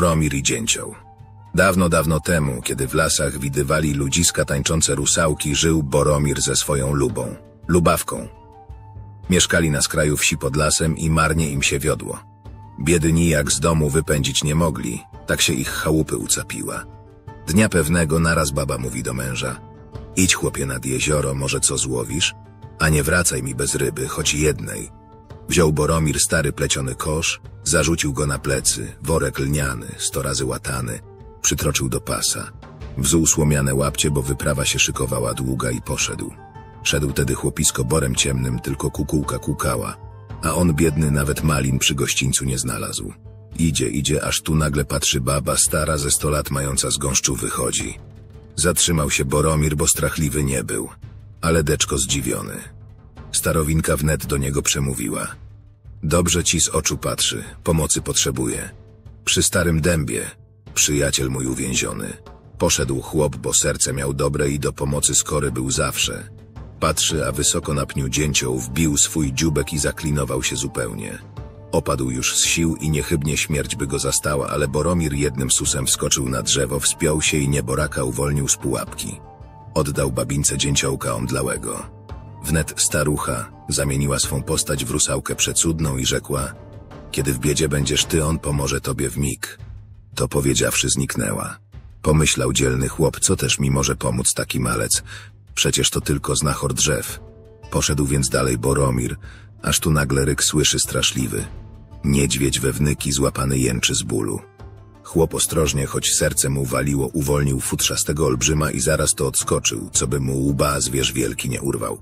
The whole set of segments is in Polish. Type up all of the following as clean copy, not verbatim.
Boromir i Dzięcioł. Dawno, dawno temu, kiedy w lasach widywali ludziska tańczące rusałki, żył Boromir ze swoją lubą, Lubawką. Mieszkali na skraju wsi pod lasem i marnie im się wiodło. Biedy nijak z domu wypędzić nie mogli, tak się ich chałupy ucapiła. Dnia pewnego naraz baba mówi do męża: idź, chłopie, nad jezioro, może co złowisz, a nie wracaj mi bez ryby, choć jednej. Wziął Boromir stary pleciony kosz, zarzucił go na plecy, worek lniany, 100 razy łatany, przytroczył do pasa. Wzuł słomiane łapcie, bo wyprawa się szykowała długa, i poszedł. Szedł tedy chłopisko borem ciemnym, tylko kukułka kukała, a on biedny nawet malin przy gościńcu nie znalazł. Idzie, aż tu nagle patrzy baba stara ze 100 lat mająca z gąszczu wychodzi. Zatrzymał się Boromir, bo strachliwy nie był, ale deczko zdziwiony. Starowinka wnet do niego przemówiła: dobrze ci z oczu patrzy, pomocy potrzebuje. Przy starym dębie, przyjaciel mój uwięziony. Poszedł chłop, bo serce miał dobre i do pomocy skory był zawsze. Patrzy, a wysoko na pniu Dzięcioł wbił swój dzióbek i zaklinował się zupełnie. Opadł już z sił i niechybnie śmierć by go zastała, ale Boromir jednym susem wskoczył na drzewo, wspiął się i nieboraka uwolnił z pułapki. Oddał babince Dzięciołka omdlałego. Wnet starucha zamieniła swą postać w rusałkę przecudną i rzekła: kiedy w biedzie będziesz ty, on pomoże tobie w mig. To powiedziawszy zniknęła. Pomyślał dzielny chłop, co też mi może pomóc taki malec, przecież to tylko znachor drzew. Poszedł więc dalej Boromir, aż tu nagle ryk słyszy straszliwy. Niedźwiedź we wnyki złapany jęczy z bólu. Chłop ostrożnie, choć serce mu waliło, uwolnił futrzastego olbrzyma i zaraz to odskoczył, co by mu łba zwierz wielki nie urwał.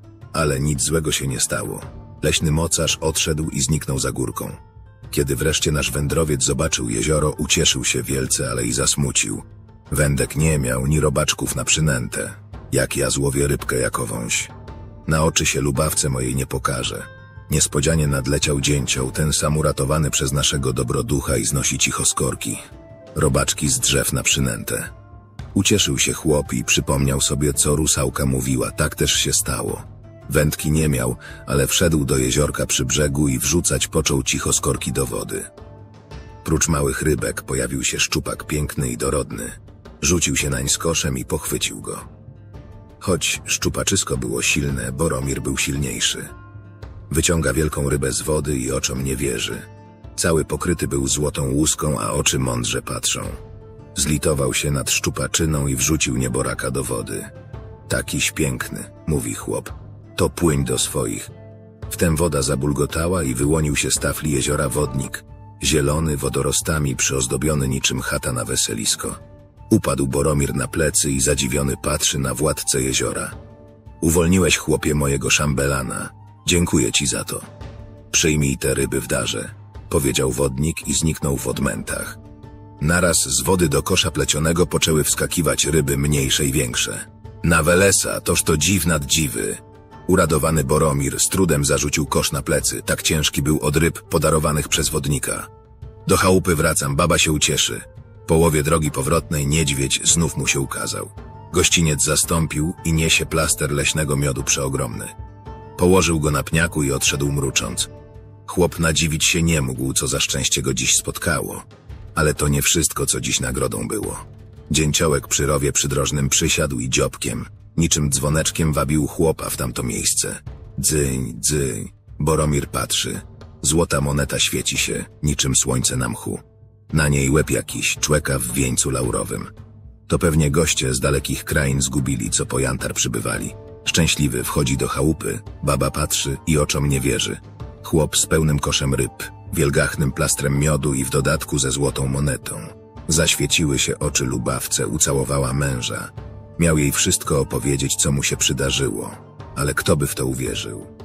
Ale nic złego się nie stało. Leśny mocarz odszedł i zniknął za górką. Kiedy wreszcie nasz wędrowiec zobaczył jezioro, ucieszył się wielce, ale i zasmucił. Wędek nie miał, ni robaczków na przynętę. Jak ja złowię rybkę jakowąś. Na oczy się Lubawce mojej nie pokaże. Niespodzianie nadleciał Dzięcioł, ten sam uratowany przez naszego dobroducha, i znosi cicho skorki. Robaczki z drzew na przynętę. Ucieszył się chłop i przypomniał sobie, co rusałka mówiła. Tak też się stało. Wędki nie miał, ale wszedł do jeziorka przy brzegu i wrzucać począł cicho skorki do wody. Prócz małych rybek pojawił się szczupak piękny i dorodny. Rzucił się nań z koszem i pochwycił go. Choć szczupaczysko było silne, Boromir był silniejszy. Wyciąga wielką rybę z wody i oczom nie wierzy. Cały pokryty był złotą łuską, a oczy mądrze patrzą. Zlitował się nad szczupaczyną i wrzucił nieboraka do wody. Takiś piękny, mówi chłop, to płyń do swoich. Wtem woda zabulgotała i wyłonił się z tafli jeziora wodnik, zielony, wodorostami przyozdobiony niczym chata na weselisko. Upadł Boromir na plecy i zadziwiony patrzy na władcę jeziora. Uwolniłeś, chłopie, mojego szambelana. Dziękuję ci za to. Przyjmij te ryby w darze, powiedział wodnik i zniknął w odmętach. Naraz z wody do kosza plecionego poczęły wskakiwać ryby mniejsze i większe. Na Welesa, toż to dziw nad dziwy. Uradowany Boromir z trudem zarzucił kosz na plecy, tak ciężki był od ryb podarowanych przez wodnika. Do chałupy wracam, baba się ucieszy. W połowie drogi powrotnej niedźwiedź znów mu się ukazał. Gościniec zastąpił i niesie plaster leśnego miodu przeogromny. Położył go na pniaku i odszedł mrucząc. Chłop nadziwić się nie mógł, co za szczęście go dziś spotkało. Ale to nie wszystko, co dziś nagrodą było. Dzięciołek przy rowie przydrożnym przysiadł i dziobkiem, niczym dzwoneczkiem wabił chłopa w tamto miejsce. Dzyń, dzyń. Boromir patrzy. Złota moneta świeci się, niczym słońce na mchu. Na niej łeb jakiś człeka w wieńcu laurowym. To pewnie goście z dalekich krain zgubili, co po jantar przybywali. Szczęśliwy wchodzi do chałupy, baba patrzy i oczom nie wierzy. Chłop z pełnym koszem ryb, wielgachnym plastrem miodu i w dodatku ze złotą monetą. Zaświeciły się oczy Lubawce, ucałowała męża. Miał jej wszystko opowiedzieć, co mu się przydarzyło, ale kto by w to uwierzył?